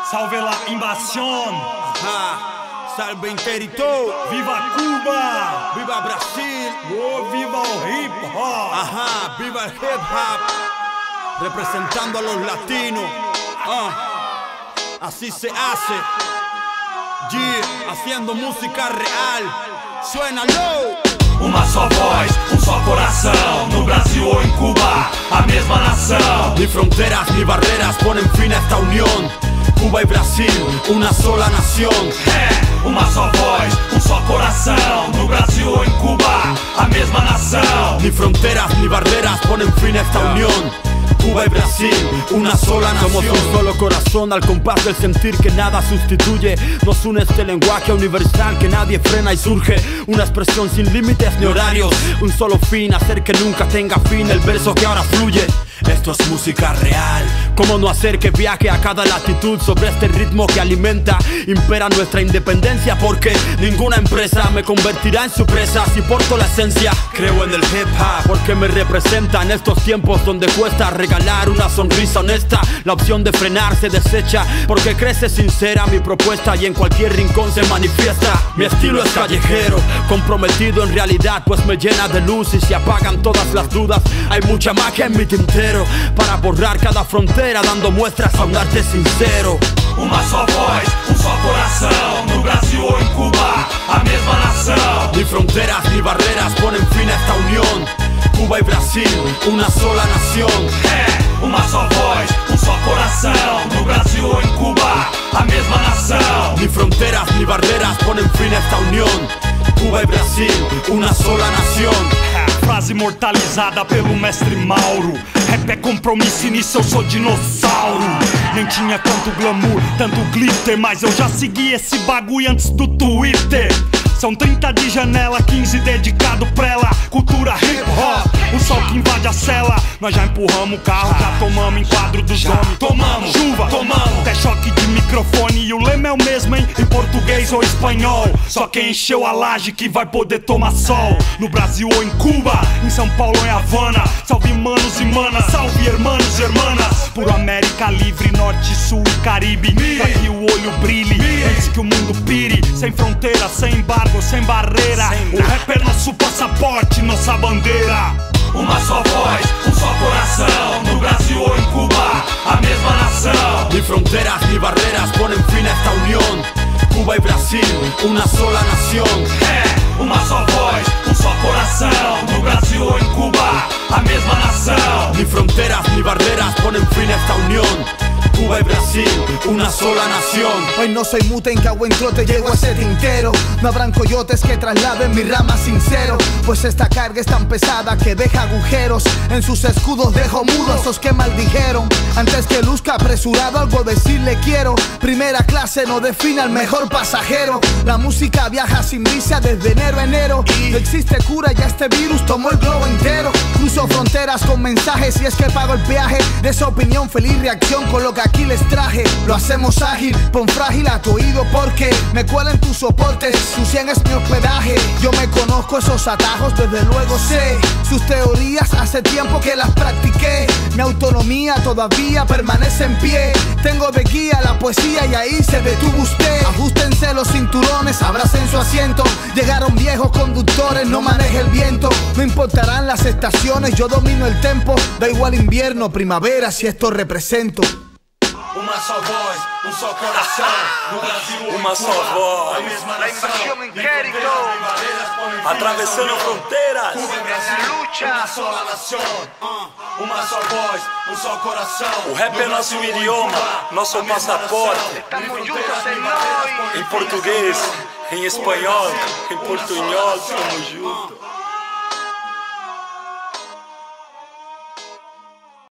Salve la invasión. Salve inteirito. Viva Cuba. Viva Brasil. Oh, viva el hip hop. Viva el hip hop. Representando a los latinos. Así se hace. Haciendo música real. Suénalo. Uma só voz, só coração. No Brasil ou em Cuba, a mesma nação. Ni fronteras ni barreras ponen fin a esta unión. Cuba y Brasil, una sola nación. Uma só voz, só coração. No Brasil ou em Cuba, a mesma nação. Ni fronteras ni barreras ponen fin a esta unión. Cuba y Brasil, una sola nación. Somos un solo corazón al compás del sentir que nada sustituye. Nos une este lenguaje universal que nadie frena y surge. Una expresión sin límites ni horarios. Un solo fin, hacer que nunca tenga fin el verso que ahora fluye. Esto es música real. ¿Cómo no hacer que viaje a cada latitud sobre este ritmo que alimenta? Impera nuestra independencia porque ninguna empresa me convertirá en su presa si porto la esencia. Creo en el hip hop porque me representa en estos tiempos donde cuesta regalar una sonrisa honesta. La opción de frenar se desecha porque crece sincera mi propuesta y en cualquier rincón se manifiesta. Mi estilo es callejero, comprometido en realidad, pues me llena de luz y se apagan todas las dudas. Hay mucha magia en mi tintero para borrar cada frontera, dando muestras a un arte sincero. Uma só voz, só coração. No Brasil ou em Cuba, a mesma nação. Ni fronteras ni barreras ponen fin a esta unión. Cuba y Brasil, una sola nación. Uma só voz, só coração. No Brasil ou em Cuba, a mesma nação. Ni fronteras ni barreras ponen fin a esta unión. Cuba y Brasil, una sola nación. Frase imortalizada pelo mestre Mauro. Rap é compromisso e nisso eu sou dinossauro. Nem tinha tanto glamour, tanto glitter, mas eu já segui esse bagulho antes do Twitter. São 30 de janela, 15 dedicado pra ela. Cultura hip hop, o sol que invade a cela. Nós já empurramos o carro, já tomamos enquadro dos homens. Tomamos chuva, tomamos até choque de microfone. E o lema é o mesmo, hein? Em português ou espanhol. Só quem encheu a laje que vai poder tomar sol. No Brasil ou em Cuba, em São Paulo ou em Havana. Salve manos e manas, salve hermanos e hermanas. Por América livre, norte, sul e Caribe. Pra que o olho brilhe, antes que o mundo pire. Sem fronteira, sem embargo, sem barreira. O rap é nosso passaporte, nossa bandeira. Uma só voz, só coração. No Brasil ou em Cuba, a mesma nação. Ni fronteras ni barreras ponen fin a esta unión. Cuba y Brasil, una sola nación. Uma só voz, só coração. No Brasil ou em Cuba, a mesma nação. Ni fronteras ni barreras ponen fin a esta unión. Cuba y Brasil, una sola nación. Hoy no soy mute en que hago en trote, llego a ese tintero. No habrán coyotes que trasladen mi rama sincero, pues esta carga es tan pesada que deja agujeros. En sus escudos dejo mudos esos que maldijeron. Antes que luzca apresurado algo decirle quiero. Primera clase no define al mejor pasajero. La música viaja sin visa desde enero a enero. No existe cura, ya este virus tomó el globo entero. Cruzo fronteras con mensajes y es que pago el peaje de esa opinión, feliz reacción con lo que aquí les traje. Lo hacemos ágil, pon frágil a tu oído porque me cuelan tus soportes, su 100 es mi hospedaje. Yo me conozco esos atajos, desde luego sé sus teorías, hace tiempo que las practiqué. Mi autonomía todavía permanece en pie. Tengo de guía la poesía y ahí se detuvo usted. Ajustense los cinturones, abracen su asiento. Llegaron viejos conductores, no maneje el viento. No importarán las estaciones, yo domino el tempo. Da igual invierno, primavera, si esto represento. Uma só voz, só coração. No Brasil, uma só voz. A mesma nação. Atravessando fronteiras. Cuba e Brasil, uma sola nação. Uma só voz, só coração. O rap é nosso idioma, nosso passaporte. Em português, em espanhol, em portunhol, tamo junto.